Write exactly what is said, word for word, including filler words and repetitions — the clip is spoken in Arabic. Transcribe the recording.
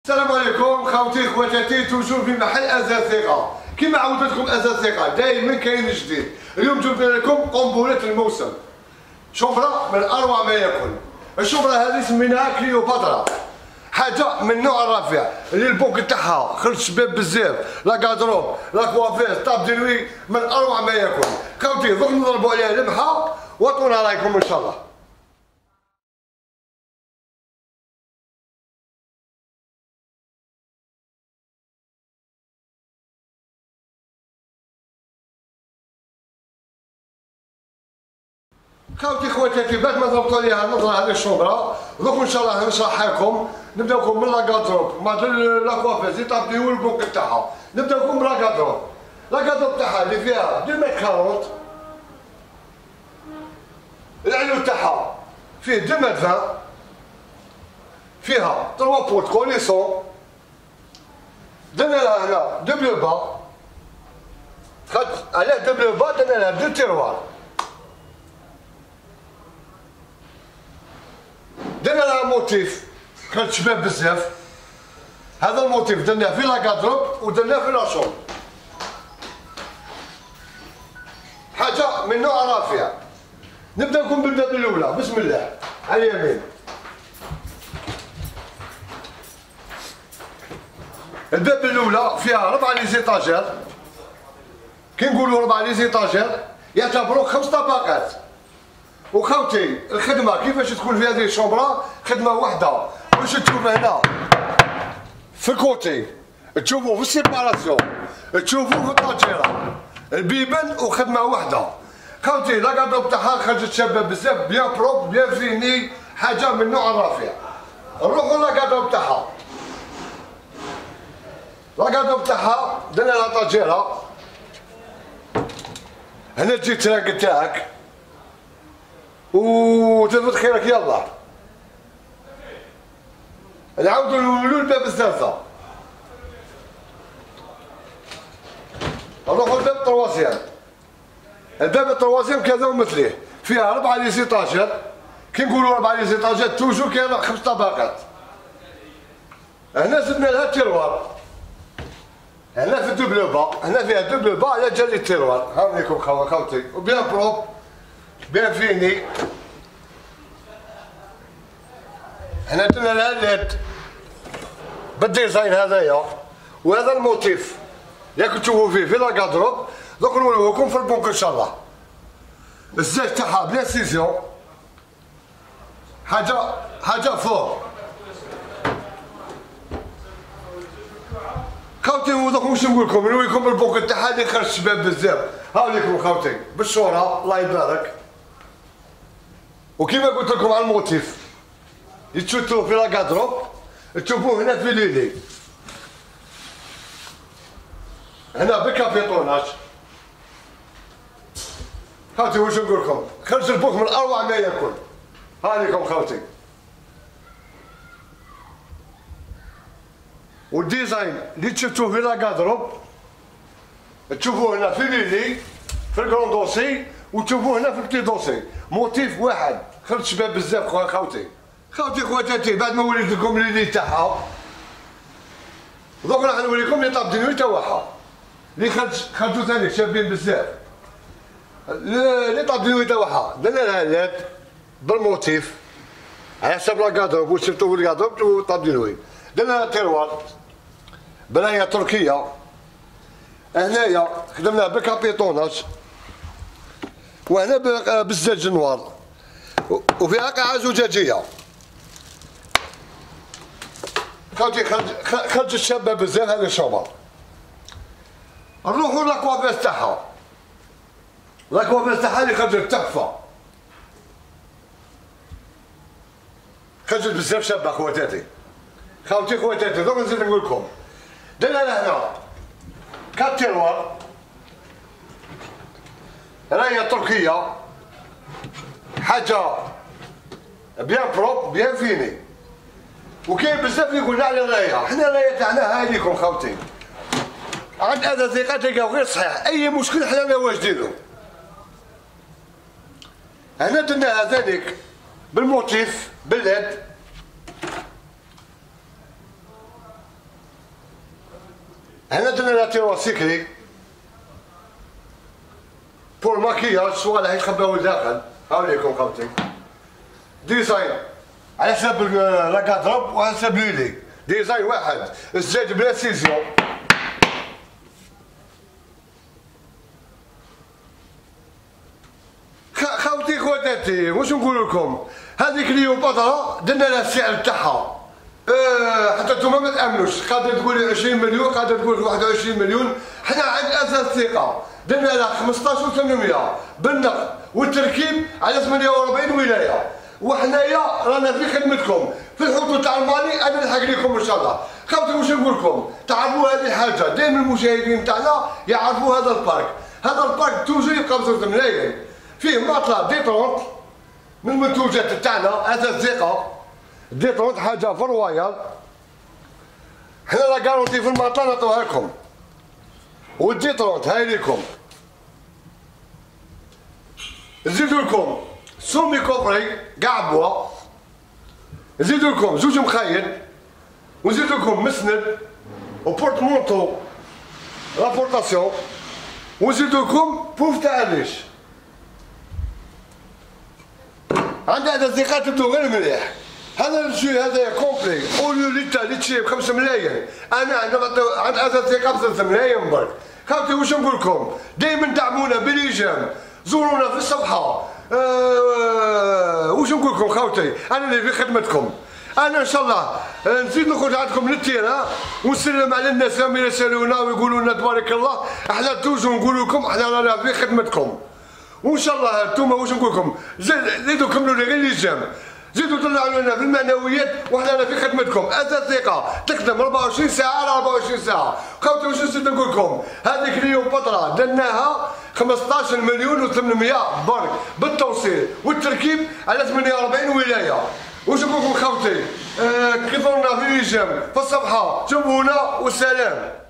السلام عليكم خوتي خواتاتي، توجور في محل ازاز ثقه. كما عودتكم ازاز ثقه دائما كاين جديد. اليوم جبنا لكم قنبله الموسم، شومبرا من اروع ما يكون. الشومبرا هذه سميناها كليوباترا، حاجه من نوع الرفيع اللي البوك تاعها خرج شباب بزاف، لا كادروب لا كوافير طاب دينوي، من اروع ما يكون. خوتي دوك نضربوا عليها لمحه وعطونا رايكم ان شاء الله. خوتي خواتاتي، بعد ما ضربتوا عليها النظره هذه الشومبرا، دوك ان شاء الله نشرح لكم. نبداوكم من لاكادروب مع لاكوافيز اللي طابديو البوك تاعها. نبداوكم بلاكادروب. لاكادروب تاعها اللي فيها اثنين متر أربعين، العلو تاعها فيه اثنين متر عشرين، فيها ثلاثة بوت كوليسون، درنا لها هنا دبل با، علاه دبل با درنا لها دو تيروار، درنا لها موتيف كانت شباب بزاف. هذا الموتيف درناه في لاكادروب ودرناه في لاشومبر، حاجه من نوع رافع. نبدا لكم بالباب الاولى، بسم الله. على اليمين الباب الاولى فيها ربعه لي زيتاجير. كي نقولوا ربعه لي زيتاجير يعتبروك خمس طبقات. وخوتي الخدمه كيفاش تكون في هذه الشومبرا؟ خدمه واحده. واش تشوف هنا في الكوتي، تشوفوا في السيباراسيون، تشوفوا في الطاجيره، البيبان وخدمه واحده. خوتي لاكادروب تاعها خرجت شابه بزاف، بيان بروب بيان فيني، حاجه من نوع الرفيع. نروحوا لاكادروب تاعها. لاكادروب تاعها درنا لها طاجيره. هنا تجي التراك تاعك وتثبت خيرك. يلا نعاودو نولو الباب الثالثة. نروحو الباب التروازيام. الباب التروازيام كذا ومثليه، فيها ربعة لي زيتاجير. كي نقولو ربعة لي زيتاجير توجور كاين خمس طبقات. هنا زدنا لها تيروار، هنا في دوبل با، هنا فيها دوبل با على جال التيروار. هاونيكم خوتي، وبيان بروب بيان فيني. هنا درنا لها ليد بالديزاين هذايا، وهذا الموتيف ياك تشوفوا فيه في لاكادروب. دوك نوريو لكم في البنك ان شاء الله. الزاج تاعها بلا سيزيون، حاجه حاجه فوق. خوتي ودوك واش نقول لكم، نوريكم البنك تاعها اللي خرج شباب بزاف. هاوليكم خوتي بالشوره، الله يبارك. وكيما قلت لكم على الموتيف يتشوتوا في لاكادروب، تشوفوه هنا في ليلي، هنا بكابيطوناج. خوتي واش نقول لكم، خرج البوك من اروع ما يكون. هانيكم خوتي. والديزاين اللي شفتوه في لاكادروب تشوفوه هنا في ليلي في الكرون دوسي، وتشوفوه هنا في البتي دوسي. موتيف واحد خرج شباب بزاف خوتي. خوتي خواتاتي، بعد ما وليت لكم ليلي تاعها، دوك راح نوريكم لي طاب دينوي تاعها اللي خرج خرجوا ثاني شابين بزاف. لي طاب دينوي تاعها درنا لها لاد بالموتيف على حسب لاكادروب. واش شفتوا في لاكادروب تشوفوا طاب دينوي. درنا لها تيروار بنايه تركيه. هنايا خدمناها بكابيطوناج، وهنا بالزاج نوار، وفيها قاعه زجاجيه. خوتي خرج الشابه بزاف هذه الشومبر. نروحو لاكوافيز تاعها. لاكوافيز تاعها اللي خرجت تحفه، خرجت بزاف شابه خواتاتي. خوتي خواتاتي دوك نزيد نقول لكم، درنا لها هنا كات تيروار، رايه تركيه، حاجه بيان بروب بيان فيني. وكاين بزاف اللي يقولنا على الرايه، حنا الرايه تاعنا هاذيكم خوتي. عند هذا ثقه تلقاو غير صحيح، اي مشكل حنا واجدينو. هنا درناها ذلك بالموتيف بالليد، هنا درنا لها تيروا سيكري بور ماكياج صوالح يخباو لداخل. هاوليكم خوتي ديزاين على حساب لاكادروب وعلى حساب ليلي. ديزاين واحد الزجاج بلا سيزيون. خوتي خواتاتي واش نقول لكم، هذيك كليوباترا درنا لها السعر تاعها أه حتى نتوما ما تامنوش، قادر تقول عشرين مليون قادر تقول واحد وعشرين مليون. حنا عند اساس ثقه درنا لها خمسطاش وثمانمية بالنقد والتركيب على ثمانية وأربعين ولايه. وحنايا رانا في خدمتكم في الحدود تاع المالي. انا نلحق لكم ان شاء الله. خوتي واش نقول لكم، تعرفوا هذه الحاجه دائما المشاهدين تاعنا يعرفوا هذا البارك. هذا البارك توجو يبقى بزوج ملايين، فيه مطلع ديترونت من المنتوجات تاعنا. هذا الزيقه ديترونت حاجه في الرويال. حنا لا كارونتي في المطلع نعطوها لكم. والديترونت هاي ليكم. نزيدو لكم سومي كوبري كاع بوا، نزيدو لكم زوج مخيط، ونزيدو لكم مسند وبورتمونطو لابورتاسيون، ونزيدو لكم بوف تاع الريش. عندنا هذا الزيقات تبدو غير مليح. هذا الشيء هذا كومبلي اوليو ليتا اللي تشري بخمس ملايين، انا عند هذا الزيقه بثلاث ملايين برك. خوتي واش نقول لكم، دائما دعمونا بالايجام، زورونا في الصفحه. أه واش نقول لكم خوتي، انا اللي في خدمتكم. انا ان شاء الله نزيد نخرج عندكم للتيرا ونسلم على الناس اللي يرسلونا ويقولوا لنا تبارك الله. احنا توجو نقول لكم احنا رانا في خدمتكم. وان شاء الله انتوما واش نقول لكم، زيدوا كملوا لي غير اللجام، زيدوا طلعوا لنا في المعنويات وحنا في خدمتكم. هذا ثقه تخدم أربعة وعشرين ساعه على أربعة وعشرين ساعه. خوتي واش نزيد نقول لكم، هذيك كليوباترا درناها خمسطاش مليون وثمانمية برك بالتوصيل والتركيب على ثمانية وأربعين ولايه. واش نقول لكم خوتي، آه كثرنا في اللجام في الصفحه، شوفونا والسلام.